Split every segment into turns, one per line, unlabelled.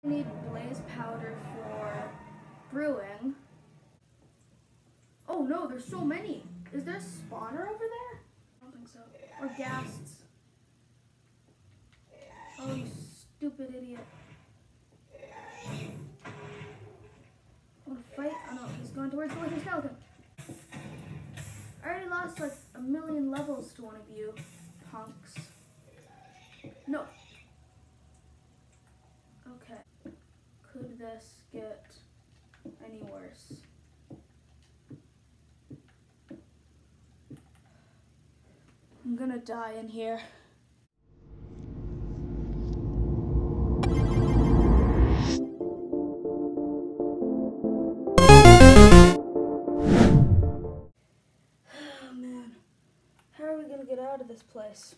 I need blaze powder for brewing. Oh no, there's so many. Is there a spawner over there? I don't think so. Or ghasts. Oh, you stupid idiot. Want to fight? Oh no, he's going towards the wither skeleton. I already lost like 1,000,000 levels to one of you punks. No. Okay. Could this get any worse? I'm gonna die in here. Oh man. How are we gonna get out of this place?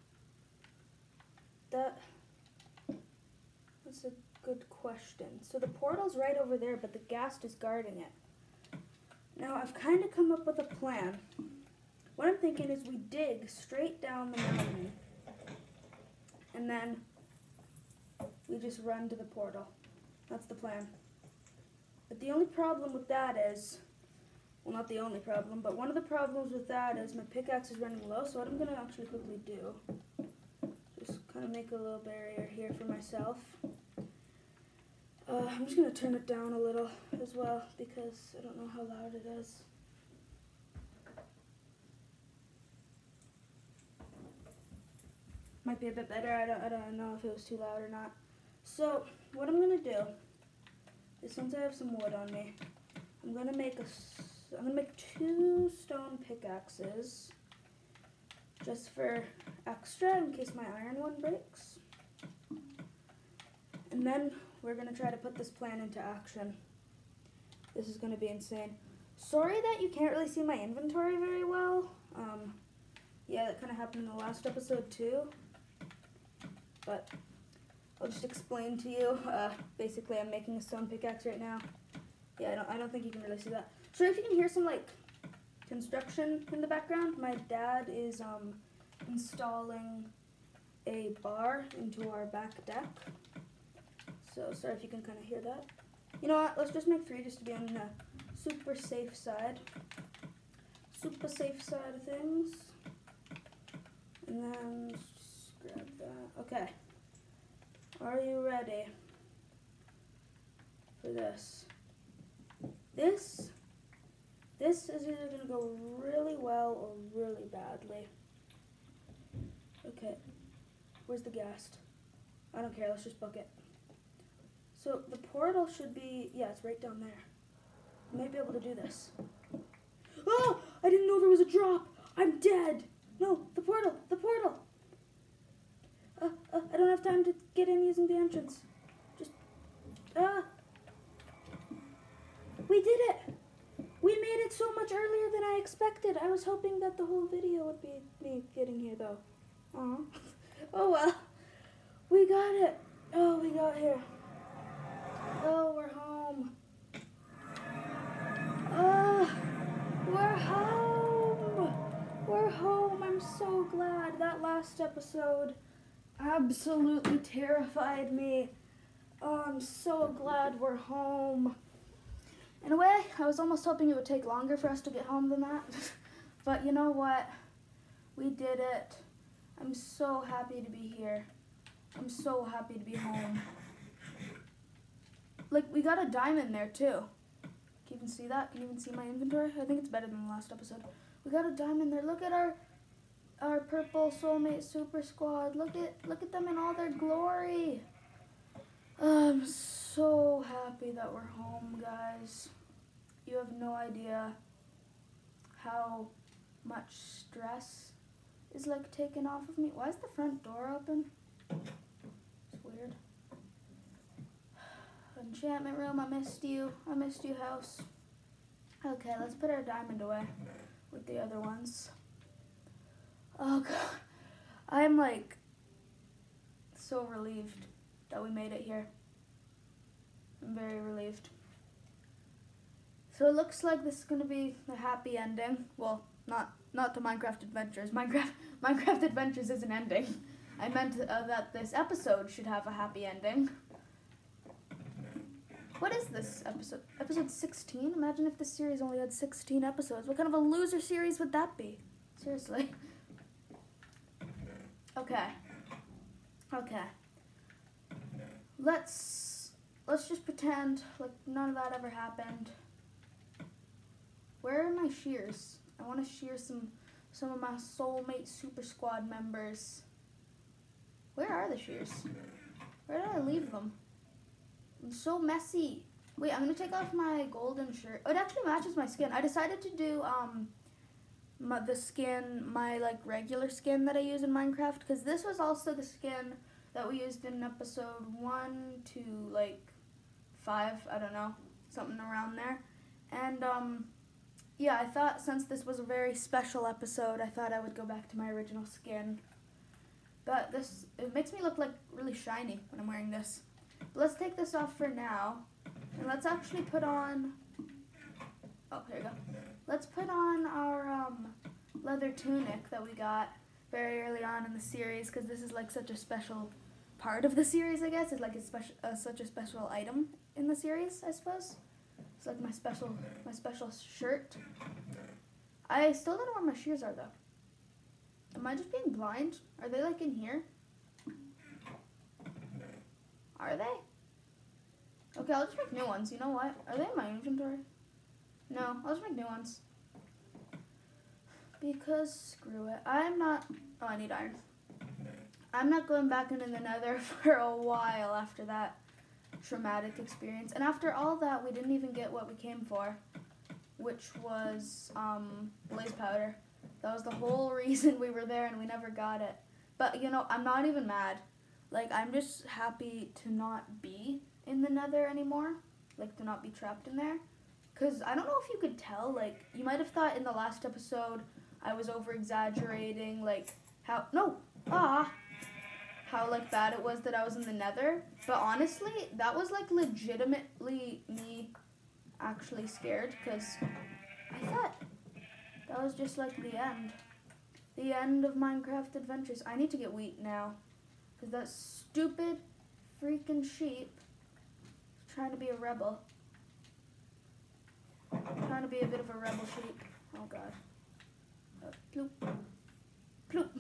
That's a good question. So the portal's right over there, but the ghast is guarding it. Now I've kind of come up with a plan. What I'm thinking is we dig straight down the mountain, and then we just run to the portal. That's the plan. But the only problem with that is, well, not the only problem, but one of the problems with that is my pickaxe is running low, so what I'm going to actually quickly do, just kind of make a little barrier here for myself. I'm just going to turn it down a little as well, because I don't know how loud it is. Might be a bit better. I don't know if it was too loud or not. So what I'm gonna do is, since I have some wood on me, I'm gonna make 2 stone pickaxes just for extra in case my iron one breaks. And then we're gonna try to put this plan into action. This is gonna be insane. Sorry that you can't really see my inventory very well. Yeah, that kind of happened in the last episode too. But I'll just explain to you. Basically, I'm making a stone pickaxe right now. Yeah, I don't think you can really see that. So if you can hear some like construction in the background, my dad is installing a bar into our back deck. So sorry if you can kind of hear that. You know what? Let's just make 3 just to be on the super safe side. Super safe side of things. And then just grab that. Okay. Are you ready for this? This is either going to go really well or really badly. Okay. Where's the ghast? I don't care. Let's just book it. So the portal should be, yeah, it's right down there. I might be able to do this. Oh! I didn't know there was a drop. I'm dead. No, the portal, the portal. I don't have time to get in using the entrance. Just, we did it. We made it so much earlier than I expected. I was hoping that the whole video would be me getting here though. Aw. Oh well. We got it. Oh, we got here. Oh, we're home. We're home. We're home. I'm so glad. That last episode absolutely terrified me. Oh, I'm so glad we're home. In a way, I was almost hoping it would take longer for us to get home than that. But you know what? We did it. I'm so happy to be here. I'm so happy to be home. Like, we got a diamond there, too. Can you even see that? Can you even see my inventory? I think it's better than the last episode. We got a diamond there. Look at our purple soulmate super squad. Look at them in all their glory. I'm so happy that we're home, guys. You have no idea how much stress is like taken off of me. Why is the front door open? It's weird. Enchantment room, I missed you. I missed you, house. Okay, let's put our diamond away with the other ones. Oh god. I'm like so relieved that we made it here. I'm very relieved. So it looks like this is going to be a happy ending. Well, not to Minecraft Adventures. Minecraft Adventures is an ending. I meant that this episode should have a happy ending. What is this episode? Episode 16? Imagine if this series only had 16 episodes. What kind of a loser series would that be? Seriously. Okay. Let's just pretend like none of that ever happened. Where are my shears? I want to shear some of my soulmate super squad members. Where are the shears? Where did I leave them? I'm so messy. Wait, I'm gonna take off my golden shirt. Oh, it actually matches my skin. I decided to do my like regular skin that I use in Minecraft, because this was also the skin that we used in episode 1 to like 5. I don't know, something around there. And yeah, I thought since this was a very special episode, I thought I would go back to my original skin. But it makes me look like really shiny when I'm wearing this. But let's take this off for now. And let's actually put on, oh, here we go. Let's put on our leather tunic that we got very early on in the series, because this is like such a special part of the series, I guess. It's like such a special item in the series, I suppose. It's like my special shirt. I still don't know where my shears are though. Am I just being blind? Are they like in here? Are they? Okay, I'll just make new ones. You know what? Are they in my inventory? No, I'll just make new ones. Because screw it. I'm not... Oh, I need iron. I'm not going back into the nether for a while after that traumatic experience. And after all that, we didn't even get what we came for, which was blaze powder. That was the whole reason we were there, and we never got it. But, you know, I'm not even mad. Like, I'm just happy to not be in the nether anymore. Like, to not be trapped in there. Because I don't know if you could tell, like, you might have thought in the last episode I was over-exaggerating, like, how, like, bad it was that I was in the nether. But honestly, that was, like, legitimately me actually scared, because I thought that was just, like, the end. The end of Minecraft Adventures. I need to get wheat now, because that stupid freaking sheep is trying to be a rebel. Trying to be a bit of a rebel sheep. Oh, God. Ploop. Ploop.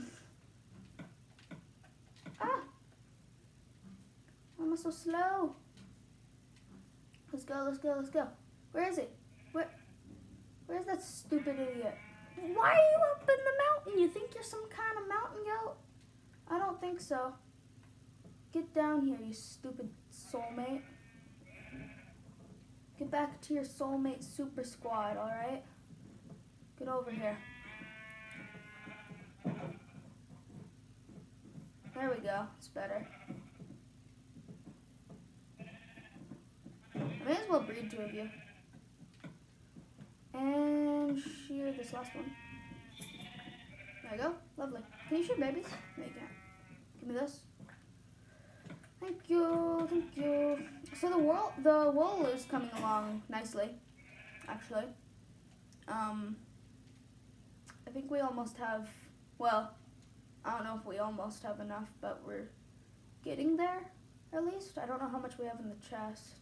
Ah! Why am I so slow? Let's go. Where is it? Where's that stupid idiot? Why are you up in the mountain? You think you're some kind of mountain goat? I don't think so. Get down here, you stupid soulmate. Get back to your soulmate super squad, alright? Get over here. There we go. It's better. I may as well breed 2 of you. And shear this last one. There we go. Lovely. Can you shear babies? No, you can't. Give me this. Thank you. So the wool is coming along nicely, actually. I think we almost have, well, I don't know if we almost have enough, but we're getting there, at least. I don't know how much we have in the chest,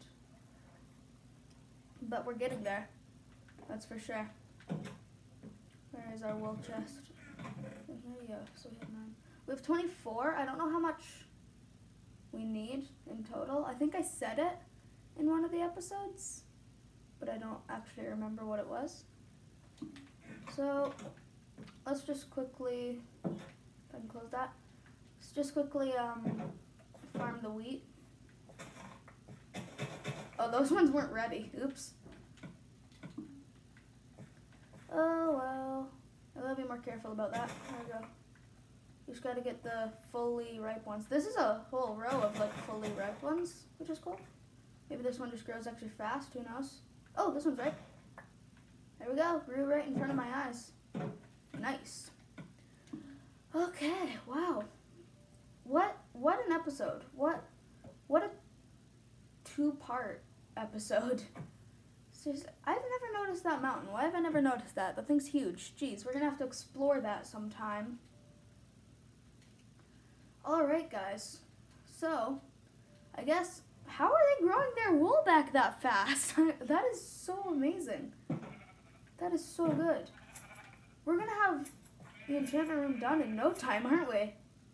but we're getting there. That's for sure. Where is our wool chest? Here we go. So we have 9. We have 24. I don't know how much we need in total. I think I said it in one of the episodes, but I don't actually remember what it was. So let's just quickly, if I can close that, let's just quickly farm the wheat. Oh, those ones weren't ready. Oops. Oh well. I gotta be more careful about that. There we go. You just gotta get the fully ripe ones. This is a whole row of like fully ripe ones, which is cool. Maybe this one just grows extra fast, who knows? Oh, this one's ripe. There we go, grew right in front of my eyes. Nice. Okay, wow. What an episode. What a 2-part episode. Seriously, I've never noticed that mountain. Why have I never noticed that? That thing's huge. Jeez, we're gonna have to explore that sometime. Alright guys, so I guess, how are they growing their wool back that fast. That is so amazing. That is so good. We're going to have the enchantment room done in no time, aren't we?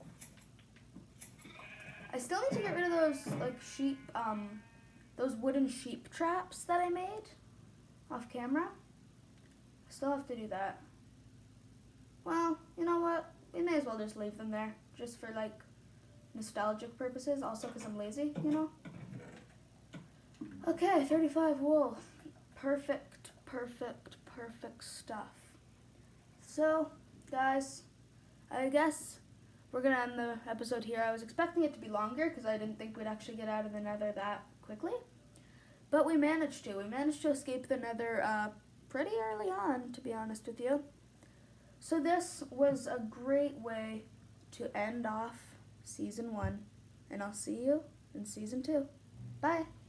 I still need to get rid of those, like, sheep, those wooden sheep traps that I made off camera. I still have to do that. Well, you know what? We may as well just leave them there, just for, like, nostalgic purposes, also because I'm lazy, you know? Okay, 35 wool. Perfect, perfect, perfect stuff. So, guys, I guess we're going to end the episode here. I was expecting it to be longer because I didn't think we'd actually get out of the nether that quickly. But we managed to. We managed to escape the nether pretty early on, to be honest with you. So this was a great way to end off Season 1. And I'll see you in Season 2. Bye.